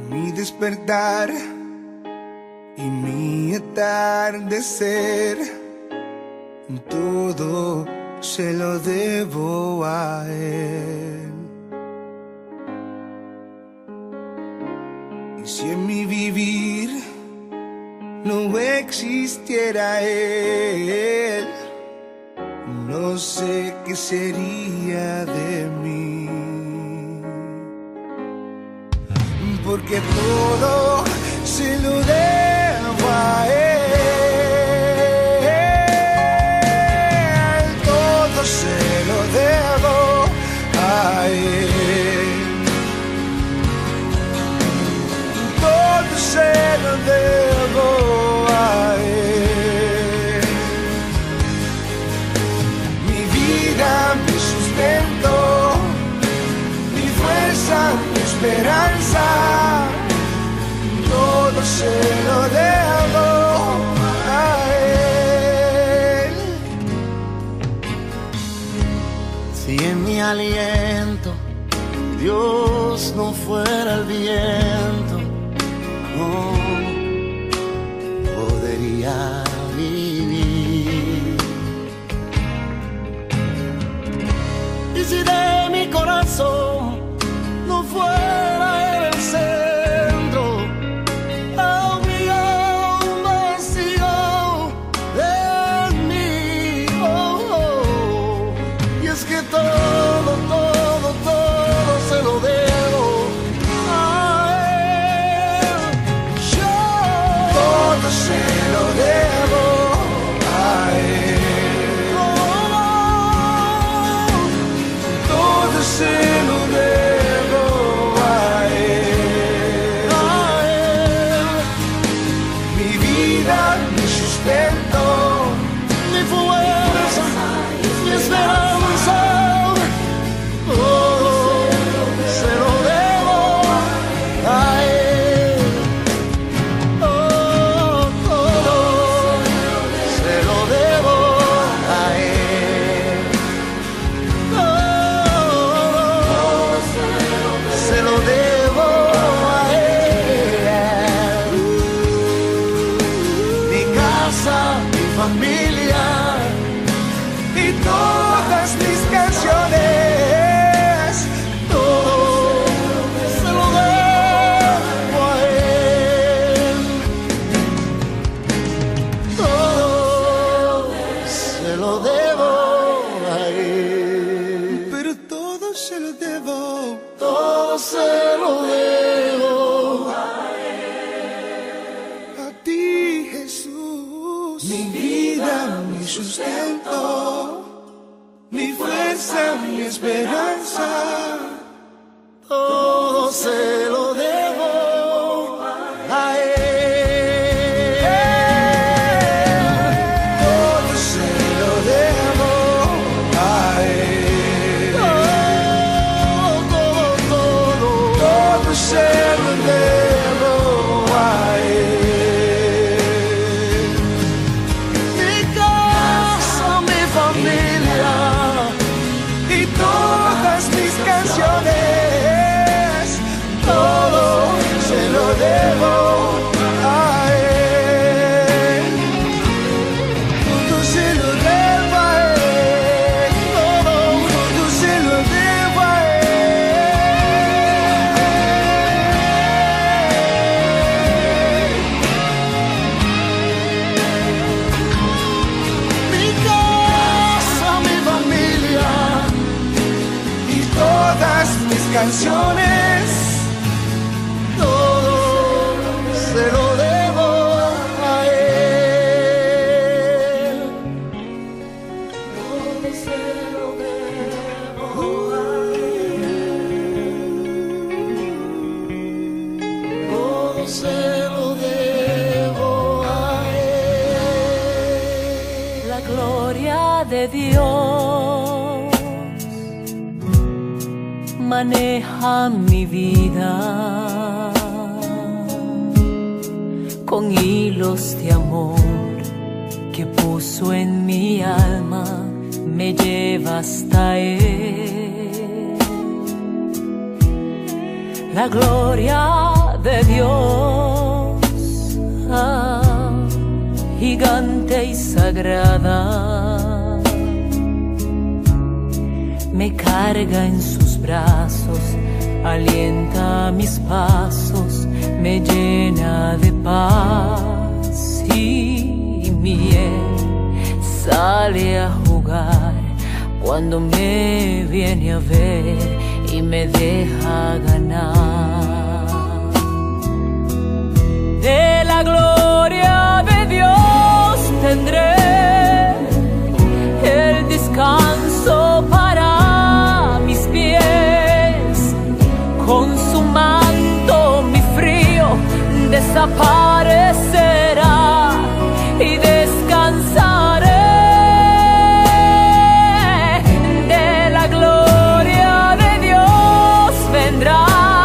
mi despertar y mi atardecer, todo se lo debo a él. Y si en mi vivir no existiera él, no sé qué sería de mí. Porque todo se lo debo a él, todo se lo debo a él, todo se lo debo a él. Mi vida, mi sustento, mi fuerza, mi esperanza, todo se lo debo a él. Si en mi aliento Dios no fuera el viento, no podría vivir. Y si de mi corazón no fuera él el centro, habría un vacío en mí. Y es que todo se lo debo a él. Yo Todo se lo debo a él, todo se lo debo a él. Mi vida, mi sustento, mi fuerza, mi esperanza, todo se lo debo a él. Todo se lo debo a él. Todo se lo debo a él. Mi casa, mi familia y todas mis canciones, todo se lo debo a él. Todo se lo debo a él. pero todo se lo debo. Todo se lo debo A ti, Jesús, mi vida, mi sustento, mi fuerza, mi esperanza, todo se lo debo a él. todo se lo debo a él, todo se lo debo a él. Mi casa, mi familia Y todas mis canciones, todo se lo debo a él, todo se lo debo a él, todo se lo debo a él. mi casa, mi familia, Y todas mis canciones, todo se lo debo a él. Todo se lo debo a él. Todo se lo debo a él. La gloria de Dios maneja mi vida con hilos de amor que puso en mi alma, me lleva hasta él. La gloria de Dios, gigante y sagrada, me carga en sus brazos, alienta mis pasos, me llena de paz y miel, sale a jugar cuando me viene a ver y me deja ganar. De la gloria de Dios tendré el descanso para mis pies, con su manto mi frío desaparecerá y descansaré. De la gloria de Dios vendrá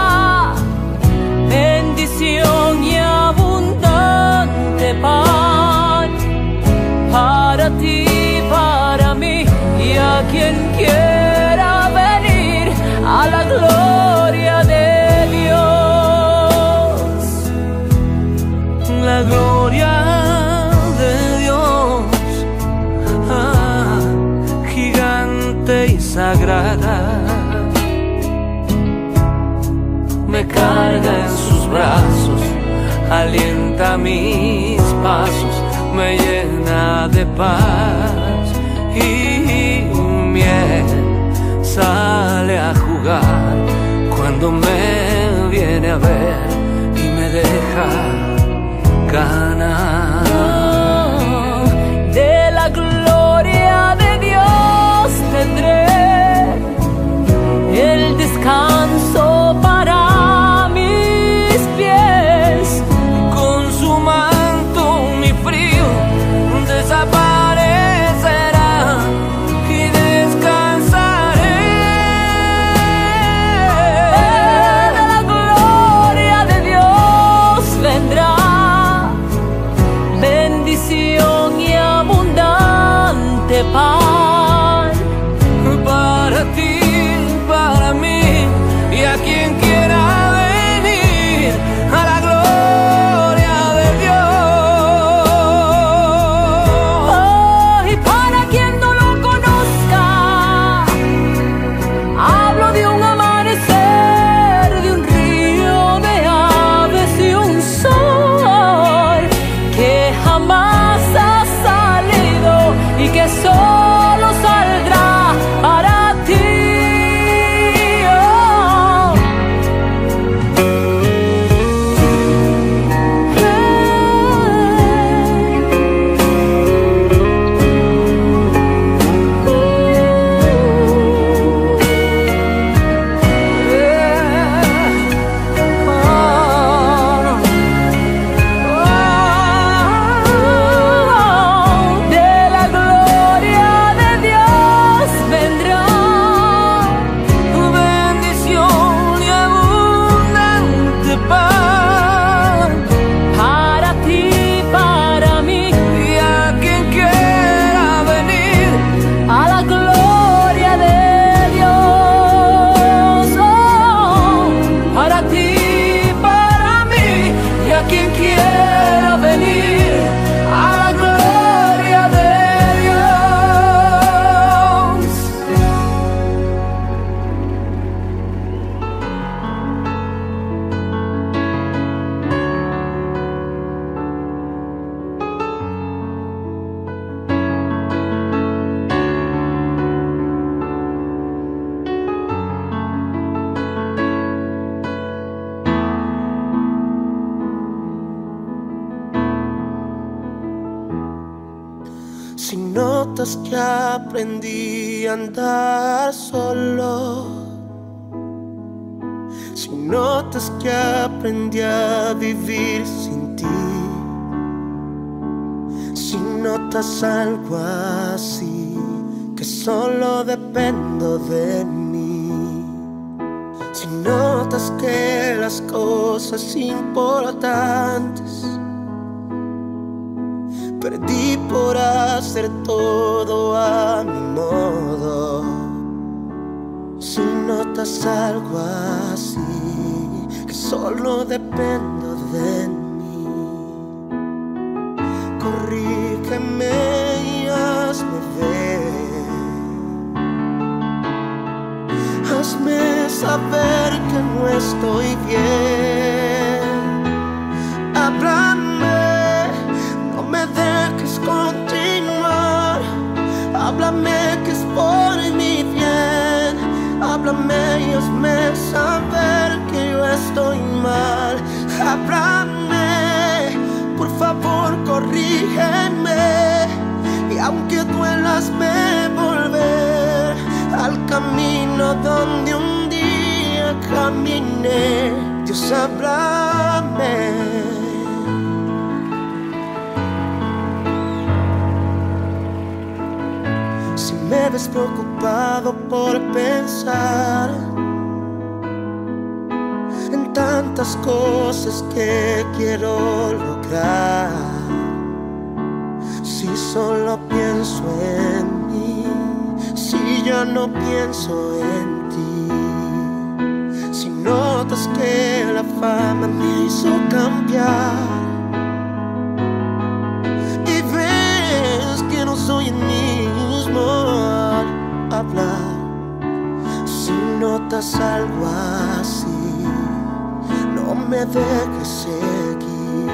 bendición y abundante pan para ti, para mí y a quien quiera venir a la gloria de Dios. La gloria de Dios, gigante y sagrada, me carga en sus brazos, alienta mis pasos, me llena de paz y miel, sale a jugar cuando me viene a ver y me deja ganar. De la gloria de Dios tendré el descanso para mis pies, con su manto mi frío desaparecerá y descansaré. De la gloria de Dios vendrá bendición y abundante pan para ti, para mí y a quien quiera venir a la gloria de Dios. Oh, y para quien no lo conozca, hablo de un amanecer, de un río de aves y un sol que jamás ha salido y que solo saldrá para ti. De la gloria de Dios vendrá bendición y abundante pan para ti, para mí y a quien quiera venir a la gloria de Dios. Oh, para ti, para mí y a quien quiera venir a la gloria de Dios. Si notas que aprendí a andar solo, si notas que aprendí a vivir sin ti, si notas algo así, que solo dependo de mí, si notas que las cosas importantes perdí por hacer todo a mi modo, si notas algo así, que solo dependo de mí. Corrígeme y hazme ver, hazme saber que no estoy bien. Háblame, no me dejes continuar. Háblame que es por mi bien. Háblame y hazme saber que yo estoy mal. Háblame, por favor corrígeme. Y aunque duela, hazme volver al camino donde un día caminé. Dios, háblame. Si me ves preocupado por pensar en tantas cosas que quiero lograr, si solo pienso en mí, si ya no pienso en ti, si notas que la fama me hizo cambiar y ves que no soy el mismo al hablar, si notas algo así, no me dejes seguir.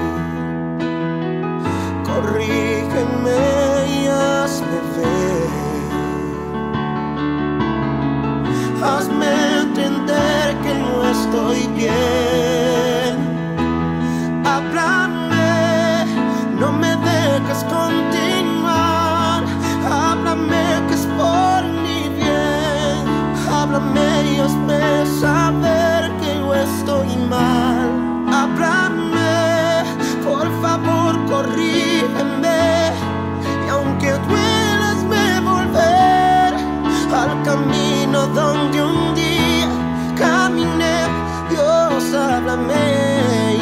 Corrígeme y hazme ver, hazme entender que no estoy bien. Háblame, no me dejes continuar. Háblame que es por mi bien. Háblame y hazme saber que yo estoy mal. Háblame, por favor corrígeme. Y aunque duela, hazme volver al camino donde un día caminé. Dios, háblame.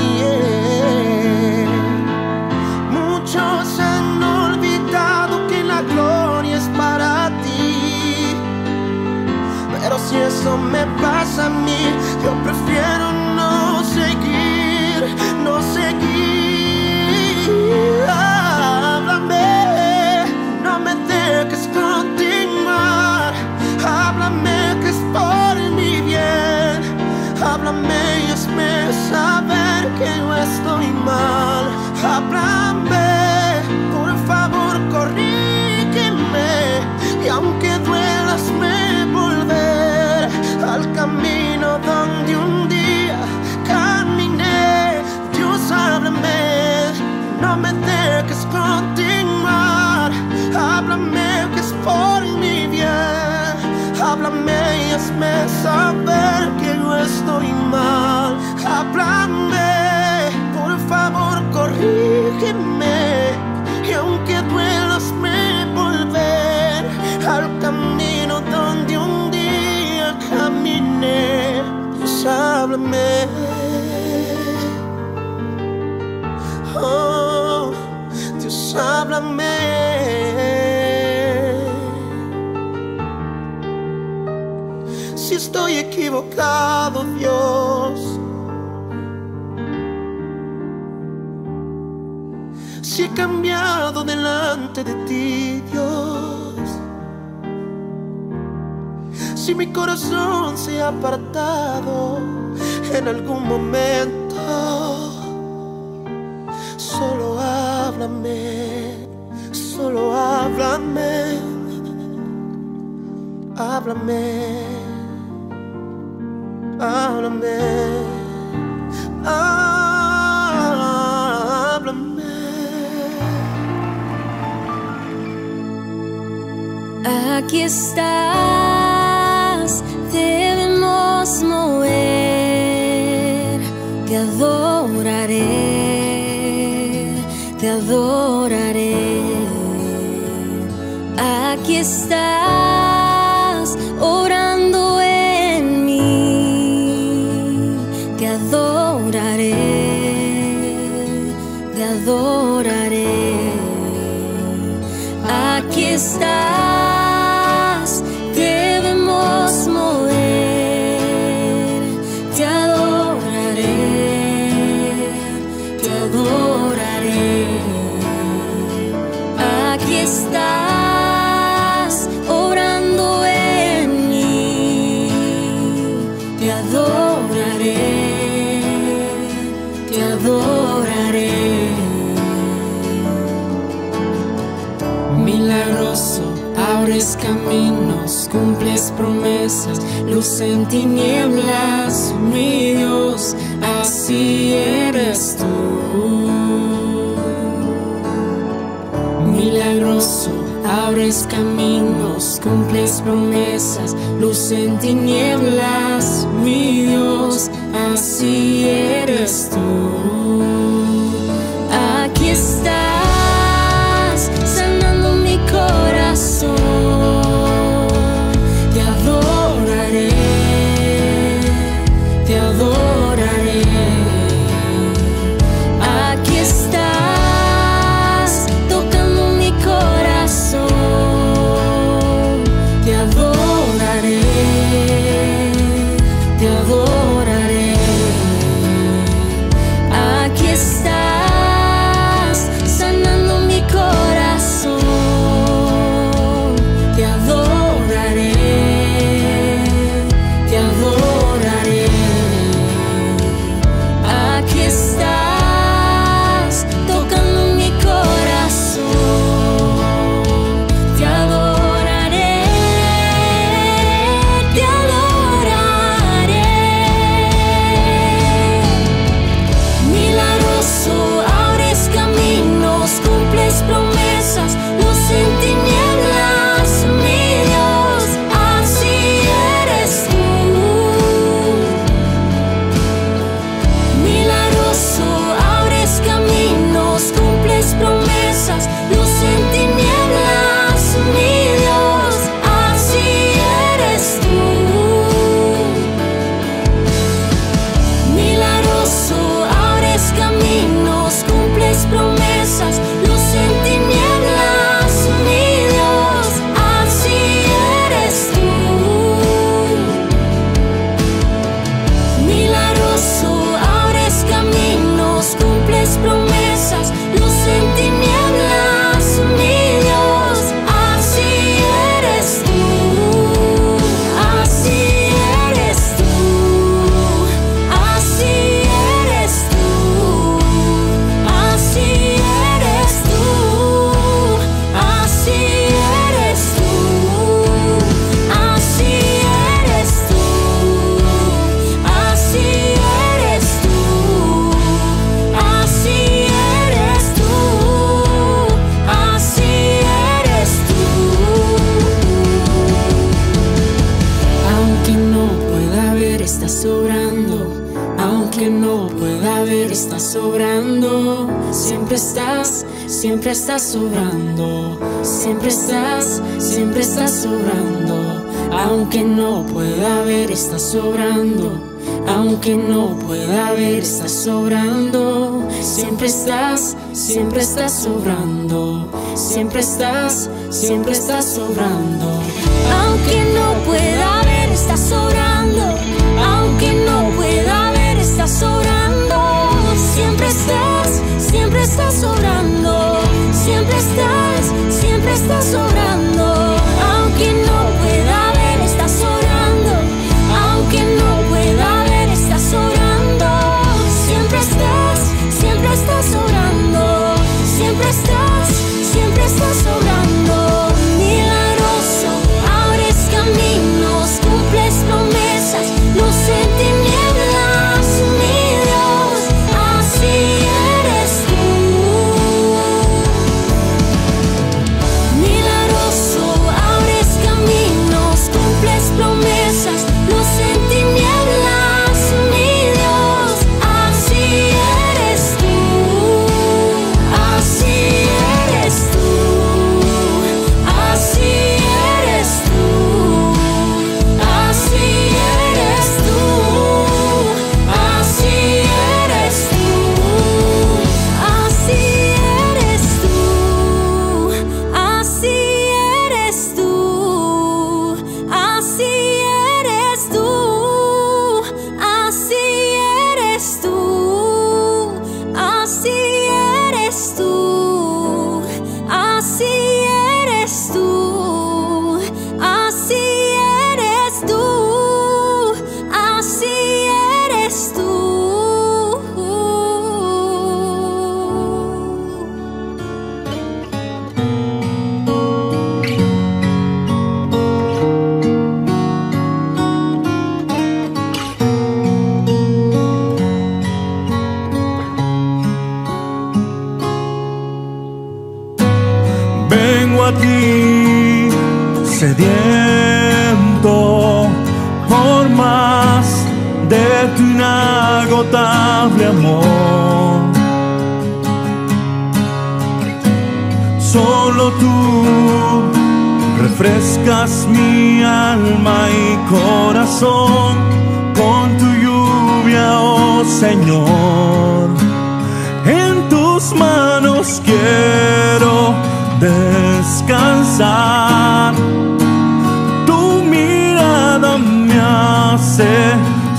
Muchos han olvidado que la gloria es para ti, pero si eso me pasa a mí, yo prefiero no seguir, no seguir. Háblame, no me dejes continuar. Háblame que es por mi bien. Háblame y hazme saber que yo estoy mal. Háblame, por favor corrígeme. Y aunque duela, hazme volver al camino donde un día caminé. Dios, háblame, no me dejes continuar. Háblame que es por mi bien. Háblame y hazme saber que yo estoy mal. Háblame, por favor corrígeme. Y aunque duela, hazme volver al camino donde un día caminé. Dios, háblame. Oh, Dios, háblame. Si estoy equivocado, Dios, si he cambiado delante de ti, Dios, si mi corazón se ha apartado en algún momento, solo háblame, solo háblame, háblame. Háblame, háblame. Aquí estás, debemos mover. Te adoraré, te adoraré. Aquí estás, orando en mí. Te adoraré, te adoraré. Aquí estás, debemos mover. Te adoraré. abres caminos, cumples promesas, luz en tinieblas, mi Dios, así eres tú. Milagroso, abres caminos, cumples promesas, luz en tinieblas, mi Dios, así eres tú. Aquí estás, sanando mi corazón, te adoraré, te adoraré. Aquí estás, tocando mi corazón, te adoraré, te adoraré. Aquí estás, sanando mi corazón, te adoraré, te adoraré. Aquí estás, tocando mi corazón, te adoraré, te adoraré. Milagroso, abres caminos, cumples promesas, luz en tinieblas, mi Dios, así eres tú. Milagroso, abres caminos, cumples promesas, luz en tinieblas, mi Dios, así eres tú. Milagroso, abres caminos, cumples promesas, luz en tinieblas, mi Dios, así eres tú. Milagroso, abres caminos, cumples promesas, luz en tinieblas, mi Dios, así eres tú, así eres tú, así eres tú, así eres tú, así eres tú, así eres tú, así eres tú, así eres tú, así eres tú. Aunque no pueda ver, estás sobrando. Aunque no pueda ver, estás sobrando. Siempre estás sobrando. Siempre estás sobrando. Aunque no pueda ver, estás sobrando. Aunque no pueda ver, estás sobrando. Siempre estás sobrando. Siempre estás sobrando. Aunque no pueda ver, estás sobrando. Aunque no pueda ver, estás sobrando. Siempre estás sobrando. Siempre estás sobrando. Aunque no pueda ver, estás sobrando. Aunque no pueda ver, estás sobrando. Siempre estás sobrando. Siempre estás sobrando. Milagroso, abres caminos, cumples promesas, a ti, sediento por más de tu inagotable amor. Solo tú refrescas mi alma y corazón con tu lluvia, oh Señor. En tus manos quiero descansar. Tu mirada me hace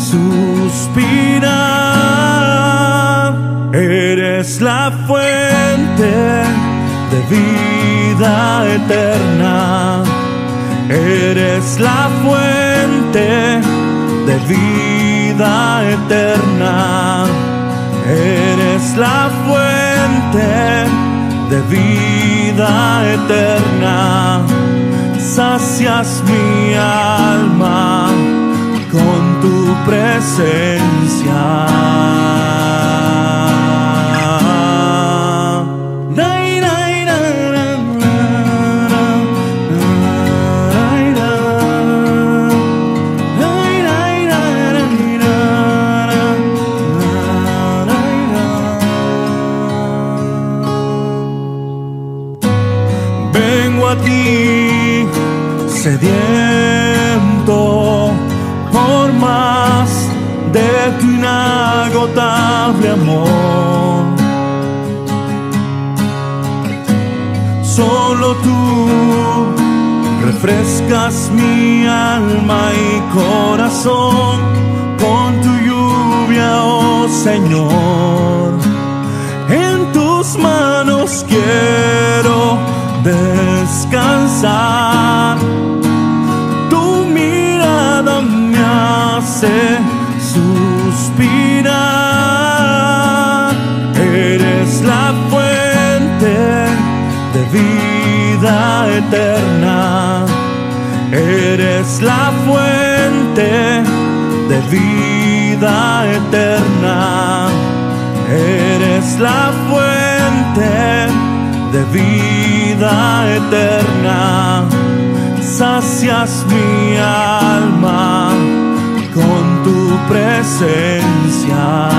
suspirar. Eres la fuente de vida eterna. Eres la fuente de vida eterna. Eres la fuente de vida eterna. Sacias mi alma con tu presencia. Vengo a ti, sediento por más de tu inagotable amor. Solo tú refrescas mi alma y corazón con tu lluvia, oh Señor. En tus manos quiero descansar. Tu mirada me hace suspirar. Eres la fuente de vida eterna. Eres la fuente de vida eterna. Eres la fuente de vida eterna. Sacias mi alma con tu presencia.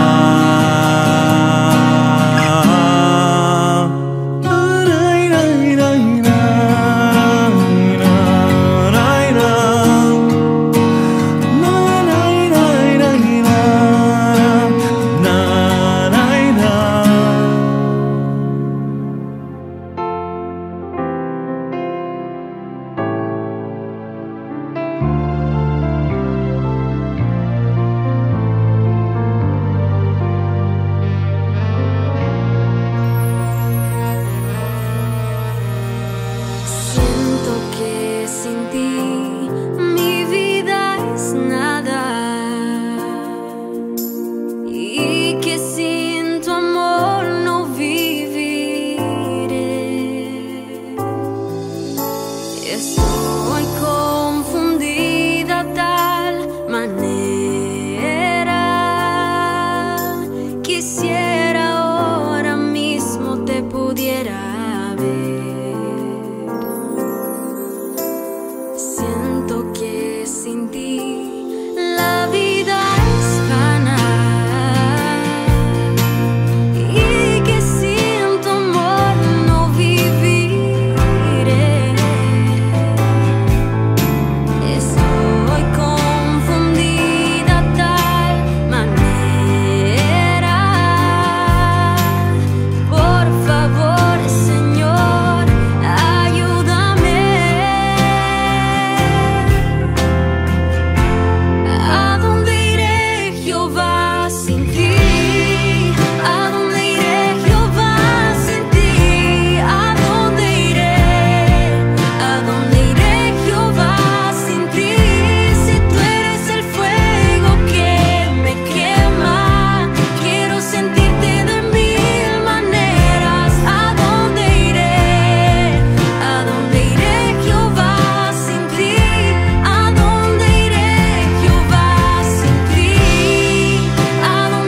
¿A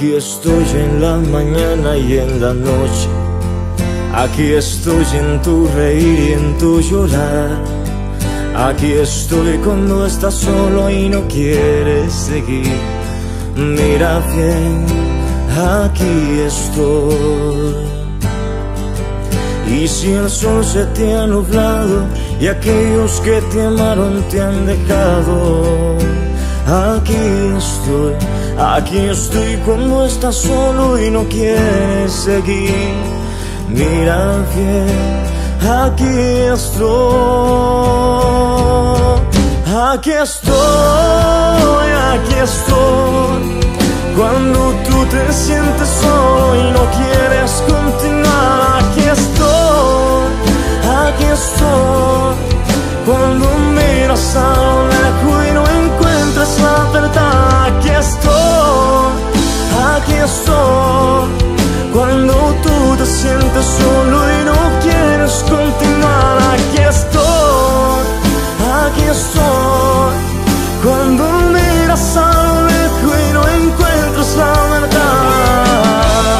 Aquí estoy en la mañana y en la noche. Aquí estoy en tu reír y en tu llorar. Aquí estoy cuando estás solo y no quieres seguir. Mira bien, aquí estoy. Y si el sol se te ha nublado y aquellos que te amaron te han dejado, aquí estoy cuando estás solo y no quieres seguir. Mira bien, aquí estoy, cuando tú te sientes solo y no quieres continuar. Aquí estoy, cuando miras a lo lejos y no encuentras la verdad. Aquí estoy, cuando tú te sientes solo y no quieres continuar. Aquí estoy, cuando miras a lo lejos y no encuentras la verdad.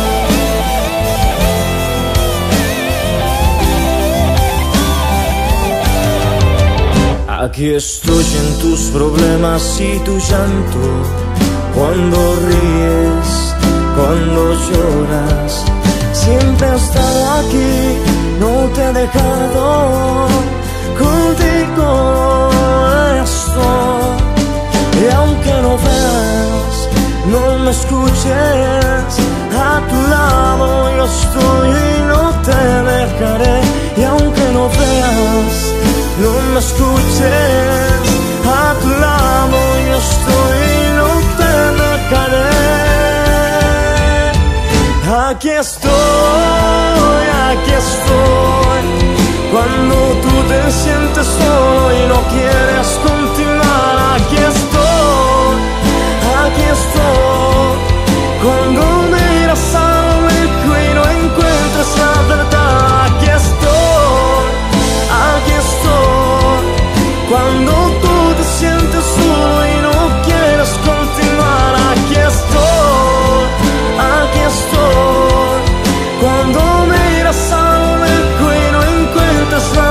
Aquí estoy en tus problemas y tu llanto, cuando ríes, cuando lloras. Siempre he estado aquí, no te he dejado, contigo estoy. Y aunque no veas, no me escuches, a tu lado yo estoy y no te dejaré. Y aunque no veas, no me escuches, a tu lado yo estoy y no te dejaré. Aquí estoy, cuando tú te sientes solo y no quieres continuar. Aquí estoy, cuando miras a lo lejos y no encuentras la verdad. Aquí estoy, cuando tú te sientes solo y no quieres continuar. Aquí estoy, cuando miras a lo lejos y no encuentras la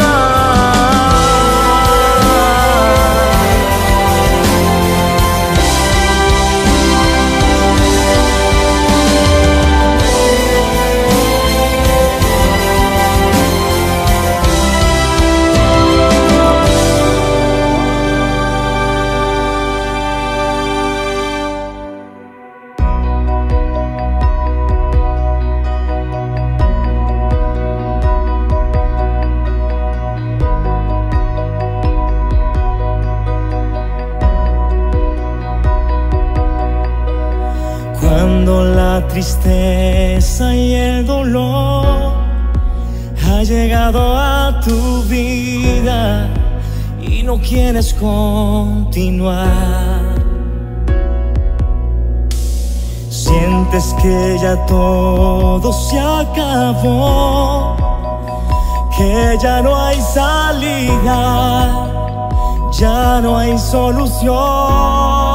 Cuando la tristeza y el dolor ha llegado a tu vida y no quieres continuar, sientes que ya todo se acabó, que ya no hay salida, ya no hay solución.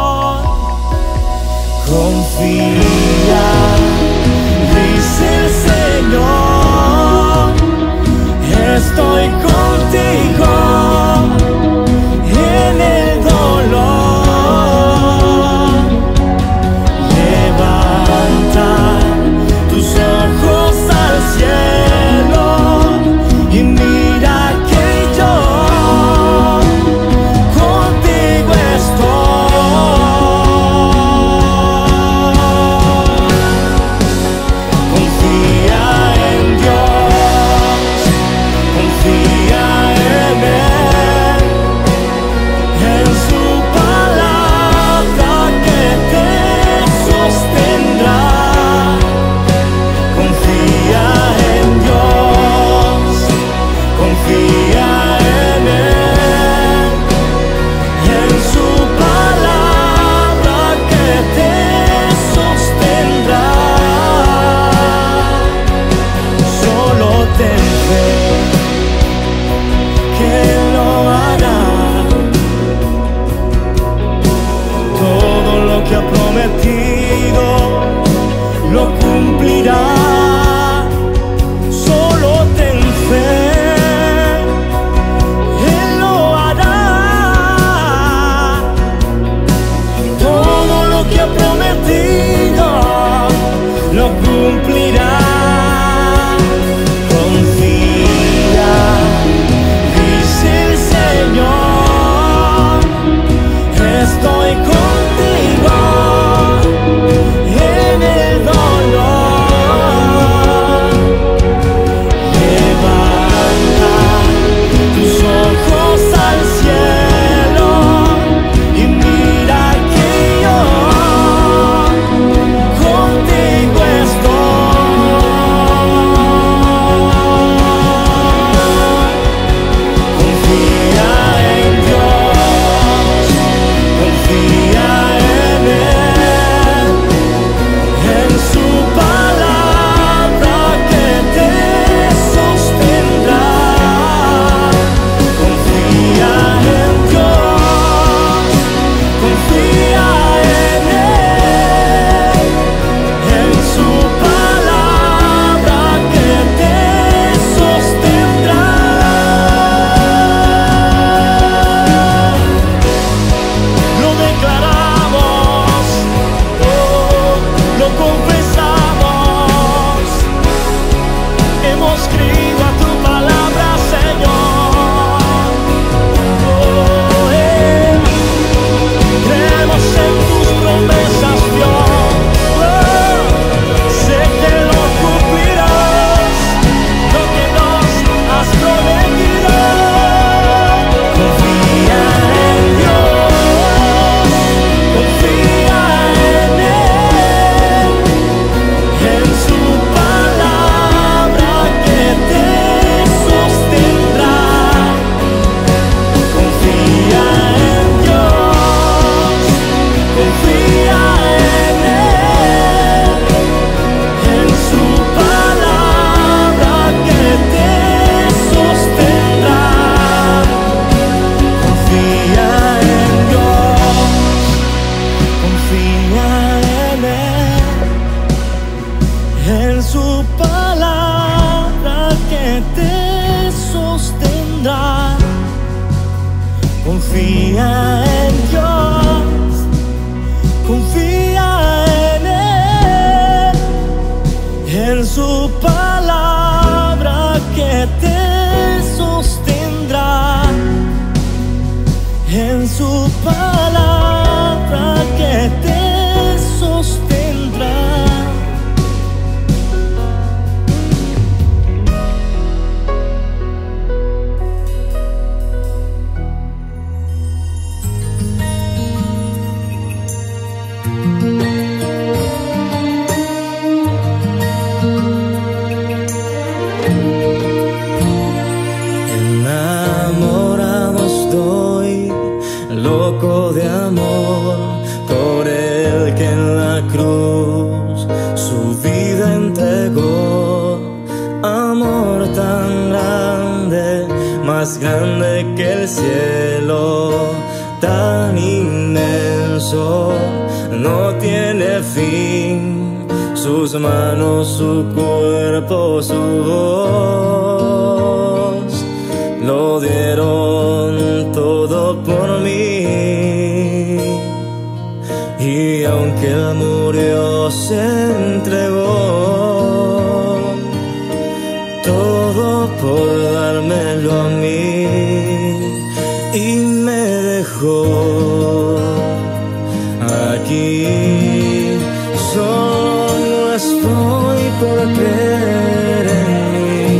Confía, dice el Señor, estoy contigo en el dolor. Levanta tus ojos al cielo y mira que yo contigo estoy. cumplirá. Confía, dice el Señor, estoy contigo en el dolor. Levanta tus ojos al cielo y mira que yo contigo estoy. Confía en Dios, confía en Él, en su palabra que te sostendrá. Confía en Dios, confía en Él, en su palabra que te sostendrá. Lo declaramos, lo confesamos, hemos creído a tu palabra, Señor. Creemos en tus promesas, Dios. Sé que lo cumplirás, lo que nos has prometido. Confía en Dios, confía en Él, en su palabra que te sostendrá. Confía en Dios, confía en Él, en su palabra que te sostendrá. Confía en Dios, confía en Él, en su palabra que te sostendrá. Confía en Dios, confía en Él, en su palabra que te sostendrá, en su palabra que te sostendrá. Enamorado estoy, loco de amor, por el que en la cruz su vida entregó. Amor tan grande, más grande que el cielo, tan inmenso, no tiene fin. Sus manos, su cuerpo, su voz, lo dieron todo por mí. Y aunque Él murió, se entregó todo por dármelo a mí. Y me dejó aquí. Solo no estoy por creer en mí.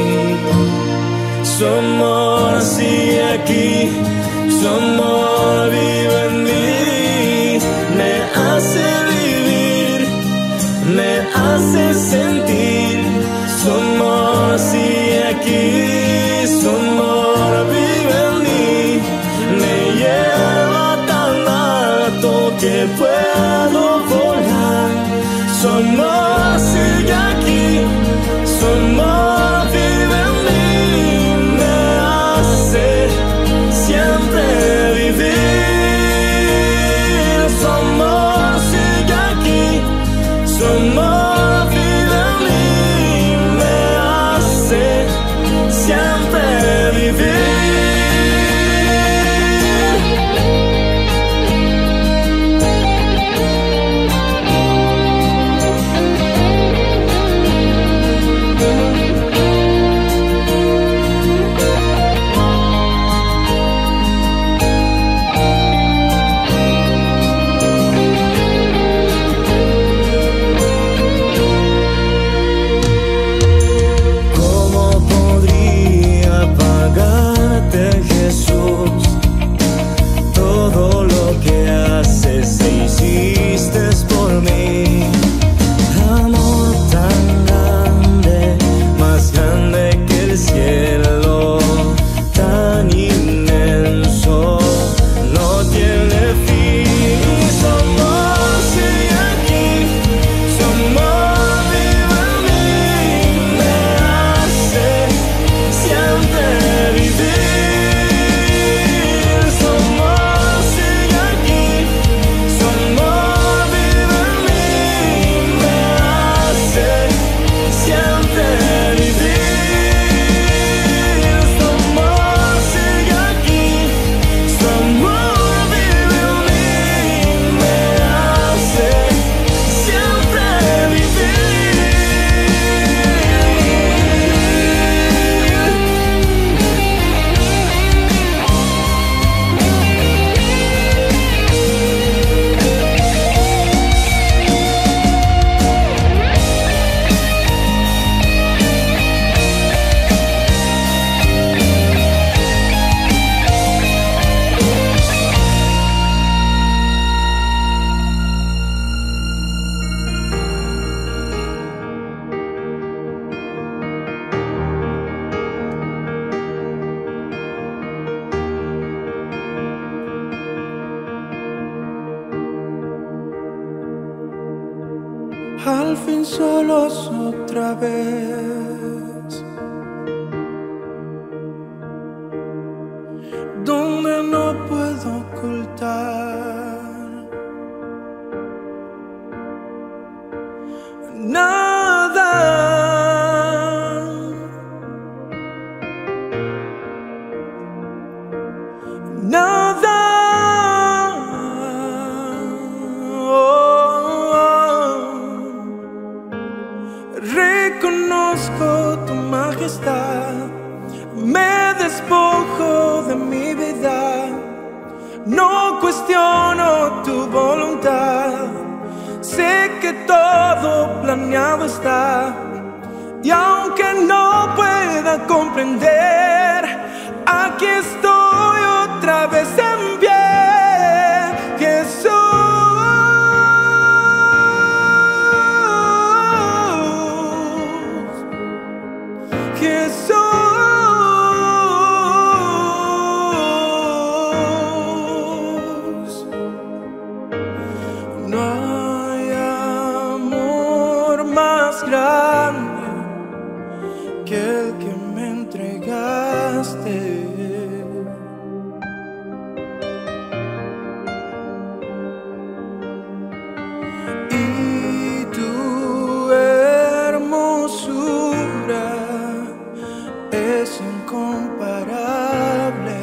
Su amor sigue aquí, su amor vive en mí. Me hace vivir, me hace sentir. Su amor sigue aquí, su amor vive en mí. Me lleva tan alto que puedo volar. Su amor sigue aquí, su amor vive en mí. Me hace siempre vivir. Su amor sigue aquí, su amor vive en mí. Me hace siempre al fin solos otra vez, donde no puedo ocultar nada, nada. Reconozco tu majestad, me despojo de mi vida, no cuestiono tu voluntad, sé que todo planeado está, y aunque no pueda comprender, aquí estoy otra vez en pie, Jesús. No hay amor más grande que el que me entregaste. Y tu hermosura es incomparable.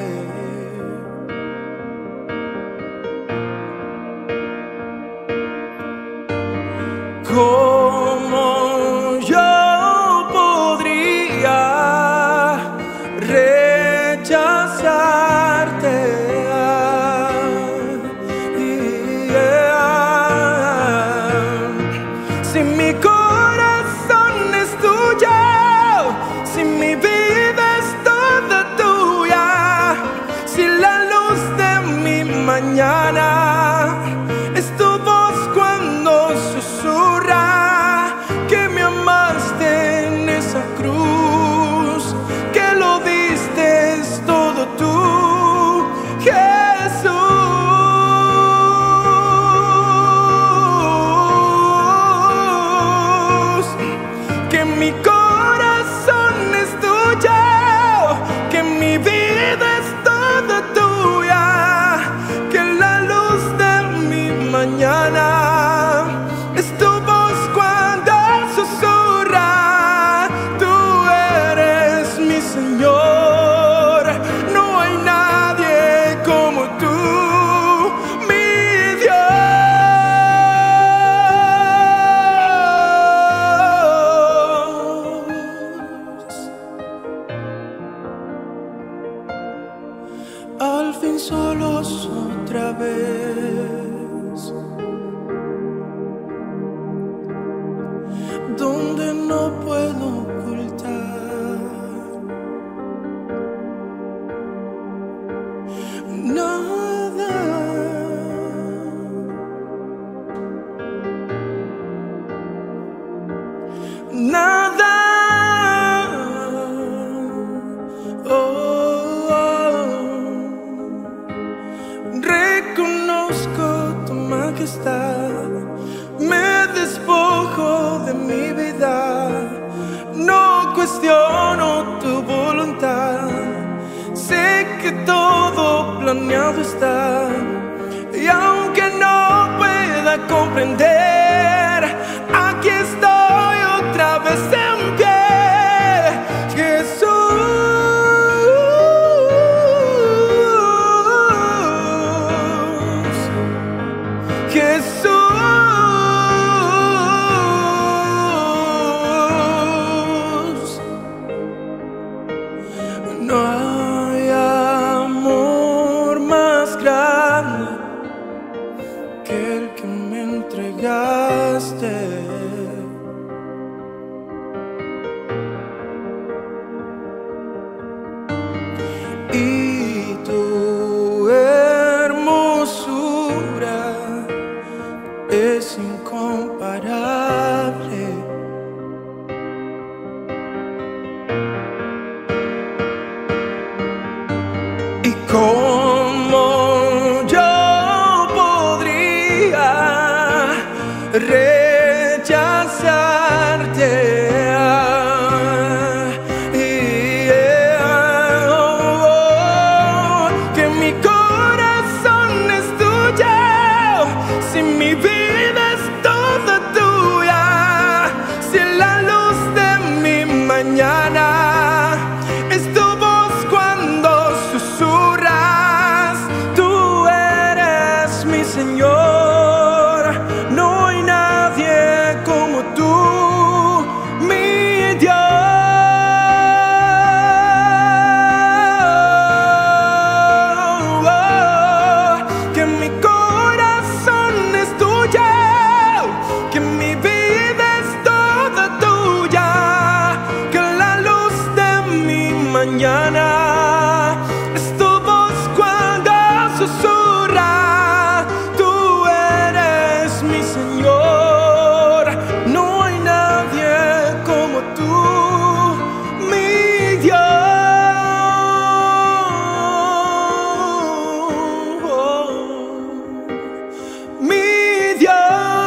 ¿Cómo yo podría rechazarte? Si mi corazón es tuyo, si mi vida es toda tuya, si la luz de mi mañana es tu voz cuando susurra que me amaste en esa cruz, que lo diste todo tú, Jesús. Que mi corazón es tuyo, que mi vida es toda tuya, que la luz de mi mañana es tu voz cuando susurra, tú eres mi Señor, no hay nadie como tú, mi Dios. Al fin solos otra vez, donde no puedo ocultar nada, nada. Reconozco tu majestad, me despojo de mi vida, no cuestiono tu voluntad, sé que todo planeado está, y aunque no pueda comprender, aquí estoy otra vez en pie, Jesús. Jesús, no hay amor más grande que el que me entregaste. Y tu hermosura es incomparable. Y cómo yo podría rechazar mañana. Es tu voz cuando susurra, tú eres mi Señor. No hay nadie como tú, mi Dios. Mi Dios.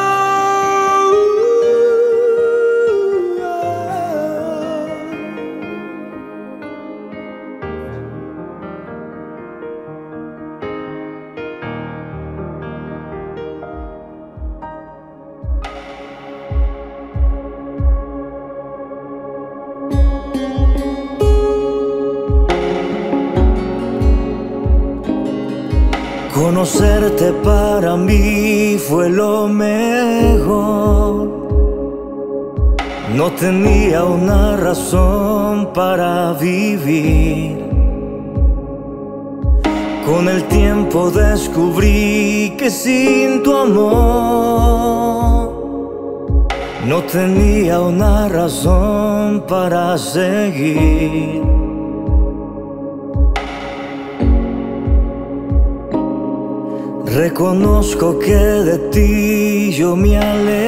Conocerte para mí fue lo mejor. No tenía una razón para vivir. Con el tiempo descubrí que sin tu amor no tenía una razón para seguir. Reconozco que de ti yo me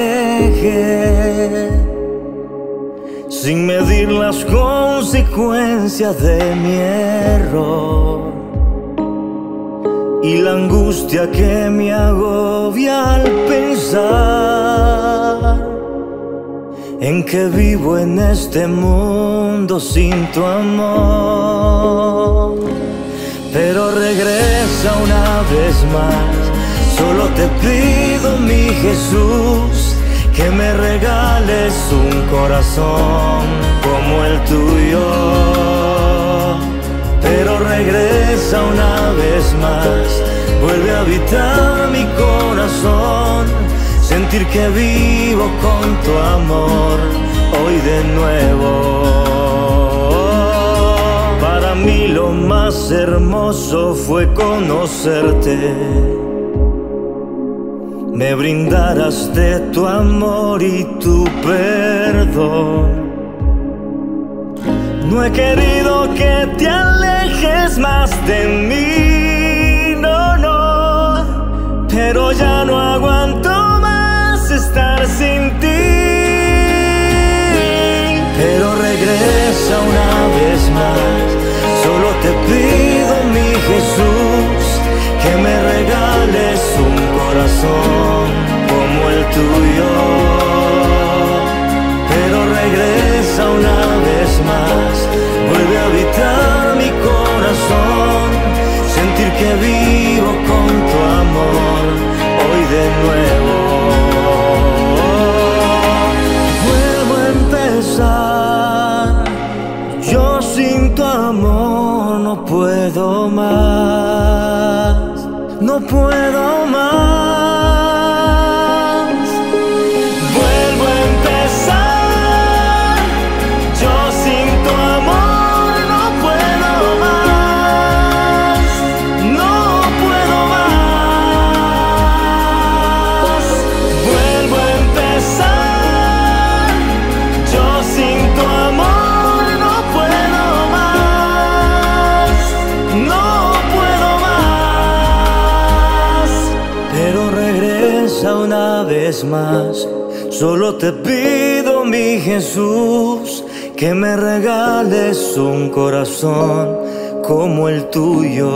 alejé sin medir las consecuencias de mi error, y la angustia que me agobia al pensar en que vivo en este mundo sin tu amor. Pero regresa una vez más, solo te pido, mi Jesús, que me regales un corazón como el tuyo. Pero regresa una vez más, vuelve a habitar mi corazón, sentir que vivo con tu amor hoy de nuevo. Para mí lo más hermoso fue conocerte, me brindaras de tu amor y tu perdón. No he querido que te alejes más de mí, no, no, pero ya no aguanto más estar sin ti. Pero regresa una vez más, solo te pido, mi Jesús, que me regales un corazón como el tuyo. Pero regresa una vez más, vuelve a habitar mi corazón, sentir que vivo con tu amor hoy de nuevo. Vuelvo a empezar, yo sin tu amor no puedo más, no puedo más. Vuelvo a empezar, yo sin tu amor no puedo más, no puedo más. Vuelvo a empezar, yo sin tu amor no puedo más, no puedo más. Pero regresa una vez más, solo te pido, mi Jesús, que me regales un corazón como el tuyo.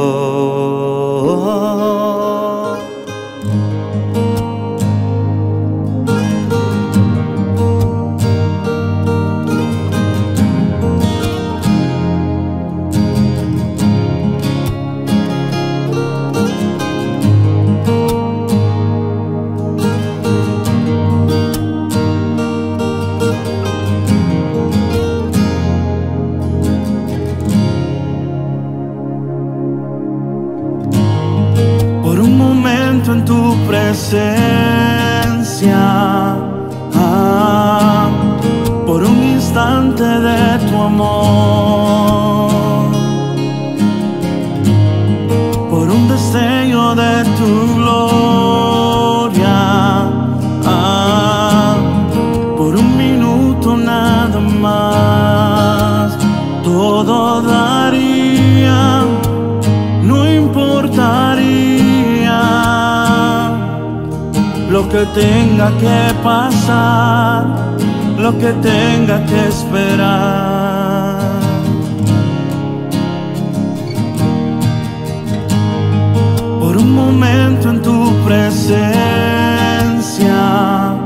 que tenga que pasar, lo que tenga que esperar. Por un momento en tu presencia,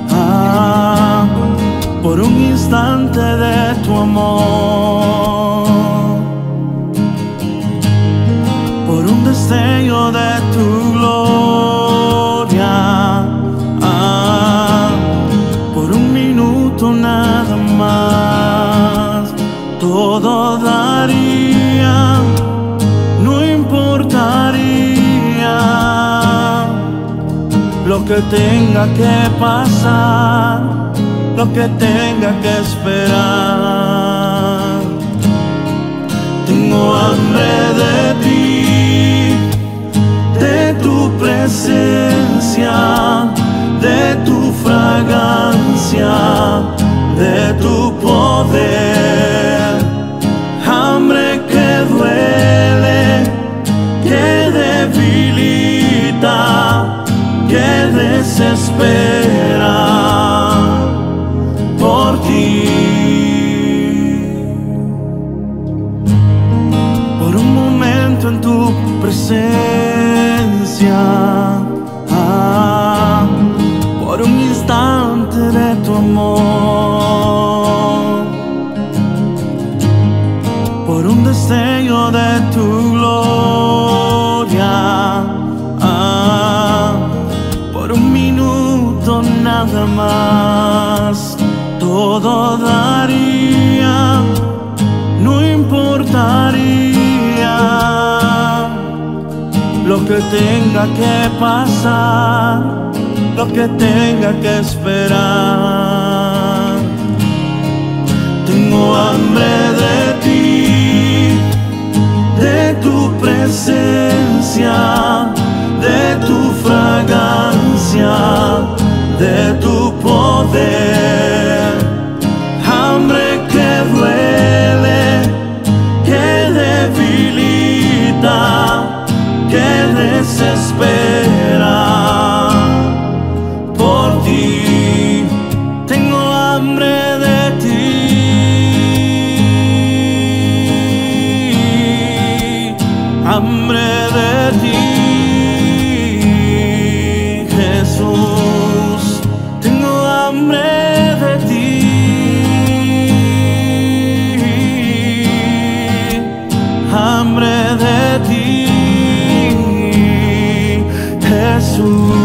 por un instante de tu amor, por un destello de tu gloria, por un minuto nada más, todo daría, no importaría lo que tenga que pasar, lo que tenga que esperar. Tengo hambre de ti, de tu presencia, de tu fragancia, de tu poder. Hambre que duele, que debilita, que desespera por ti. Por un momento en tu presencia, por un instante de tu amor, por un destello de tu gloria, por un minuto nada más, todo daría, no importaría lo que tenga que pasar, lo que tenga que esperar. Tengo hambre de ti, de tu presencia, de tu fragancia, de tu poder. Hambre que duele, que debilita, que desespera por ti. Tengo hambre de ti, hambre de ti, Jesús. Tengo hambre de ti, hambre de ti, Jesús.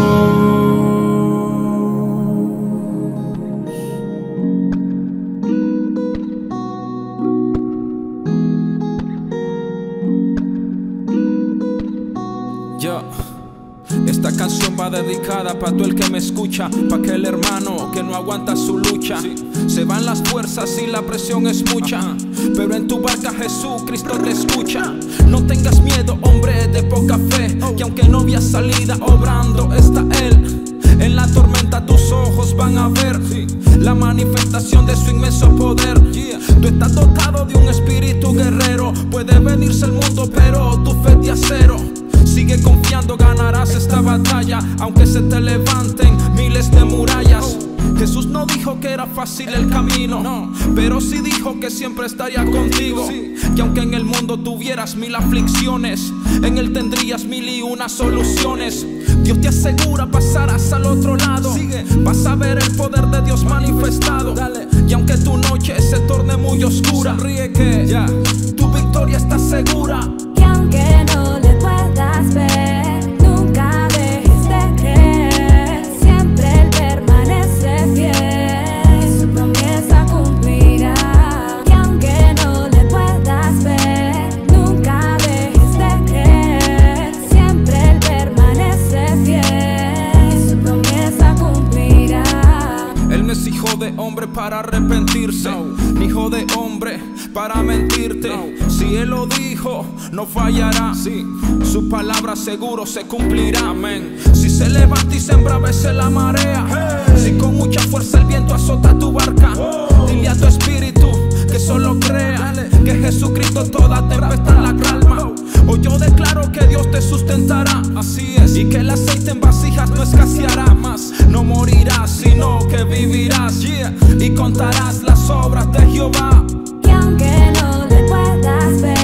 Esta canción va dedicada para todo el que me escucha, para aquel hermano que no aguanta su lucha. Se van las fuerzas y la presión es mucha, pero en tu barca Jesucristo te escucha. No tengas miedo, hombre de poca fe, que aunque no había salida, obrando está Él. En la tormenta tus ojos van a ver la manifestación de su inmenso poder. Tú estás dotado de un espíritu guerrero. Puede venirse el mundo, pero tu fe es de acero. Sigue confiando, ganarás esta batalla, aunque se te levanten miles de murallas. Jesús no dijo que era fácil el camino, pero sí dijo que siempre estaría contigo. Que aunque en el mundo tuvieras 1000 aflicciones, en Él tendrías 1001 soluciones. Dios te asegura pasarás al otro lado. Vas a ver el poder de Dios manifestado. Y aunque tu noche se torne muy oscura, sonríe que tu victoria está segura. Que aunque no le puedas ver, nunca dejes de creer. Siempre Él permanece fiel y su promesa cumplirá. Que aunque no le puedas ver, nunca dejes de creer. Siempre Él permanece fiel y su promesa cumplirá. Él no es hijo de hombre para arrepentirse, ni hijo de hombre para mentirte. Si Él lo dijo, no fallará. Su palabra seguro se cumplirá. Amén. Si se levanta y se embravece la marea, si con mucha fuerza el viento azota tu barca, dile a tu espíritu que solo crea que Jesucristo toda tempestad la calma. Hoy yo declaro que Dios te sustentará, así es, y que el aceite en vasijas no escaseará más. No morirás, sino que vivirás, yeah, y contarás las obras de Jehová. Y aunque no le puedas ver,